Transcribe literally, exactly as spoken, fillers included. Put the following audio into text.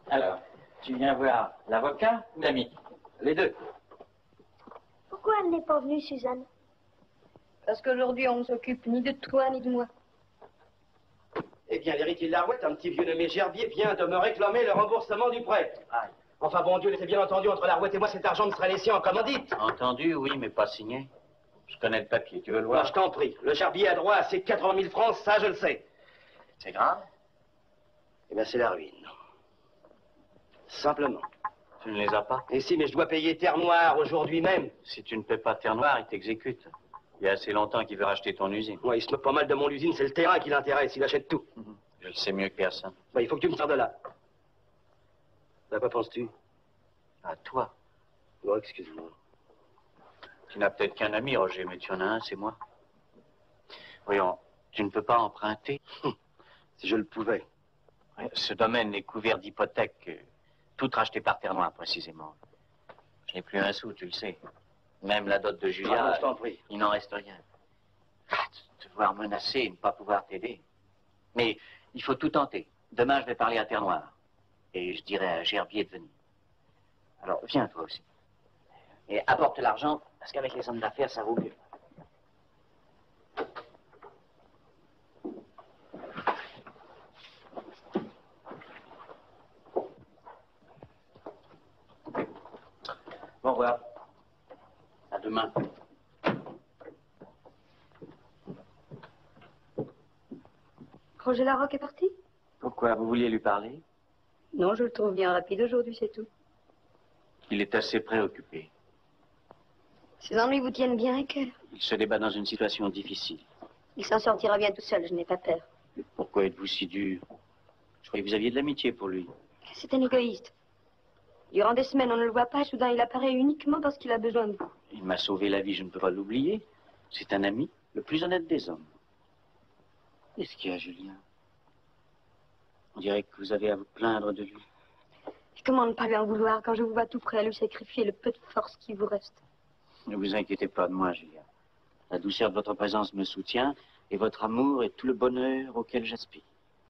Alors, tu viens voir l'avocat ou l'ami? Les deux. Pourquoi elle n'est pas venue, Suzanne? Parce qu'aujourd'hui, on ne s'occupe ni de toi ni de moi. Eh bien, l'héritier de l'Arouette, un petit vieux nommé Gerbier, vient de me réclamer le remboursement du prêt. Aïe. Enfin, bon Dieu, c'est bien entendu, entre l'Arouette et moi, cet argent me sera laissé en commandite. Entendu, oui, mais pas signé. Je connais le papier, tu veux le voir? Moi, je t'en prie. Le Gerbier a droit à ses quatre-vingt mille francs, ça, je le sais. C'est grave? Eh bien, c'est la ruine. Simplement. Tu ne les as pas? Et si, mais je dois payer Terre Noire aujourd'hui même. Si tu ne paies pas Terre Noire, il t'exécute. Il y a assez longtemps qu'il veut racheter ton usine. Ouais, il se moque pas mal de mon usine, c'est le terrain qui l'intéresse, il achète tout. Mmh. Je le sais mieux que personne. Bah, il faut que tu me sors de là. À quoi penses-tu? À toi. Oh, excuse-moi. Tu n'as peut-être qu'un ami, Roger, mais tu en as un, c'est moi. Voyons, tu ne peux pas emprunter? Si je le pouvais. Ce domaine est couvert d'hypothèques, toutes rachetées par Terre Noire, précisément. Je n'ai plus un sou, tu le sais. Même la dot de Julia, Ah, je t'en prie. Il n'en reste rien. Ah, te voir menacer et ne pas pouvoir t'aider. Mais il faut tout tenter. Demain, je vais parler à Terre Noire. Et je dirai à Gerbier de venir. Alors, viens toi aussi. Et apporte l'argent, parce qu'avec les hommes d'affaires, ça vaut mieux. Au revoir. À demain. Roger Larocque est parti? Pourquoi? Vous vouliez lui parler? Non, je le trouve bien rapide aujourd'hui, c'est tout. Il est assez préoccupé. Ses ennuis vous tiennent bien à cœur. Il se débat dans une situation difficile. Il s'en sortira bien tout seul, je n'ai pas peur. Pourquoi êtes-vous si dur? Je croyais que vous aviez de l'amitié pour lui. C'est un égoïste. Durant des semaines, on ne le voit pas, et soudain, il apparaît uniquement parce qu'il a besoin de vous. Il m'a sauvé la vie, je ne peux pas l'oublier. C'est un ami, le plus honnête des hommes. Qu'est-ce qu'il y a, Julien? On dirait que vous avez à vous plaindre de lui. Et comment ne pas lui en vouloir quand je vous vois tout prêt à lui sacrifier le peu de force qui vous reste? Ne vous inquiétez pas de moi, Julien. La douceur de votre présence me soutient et votre amour est tout le bonheur auquel j'aspire.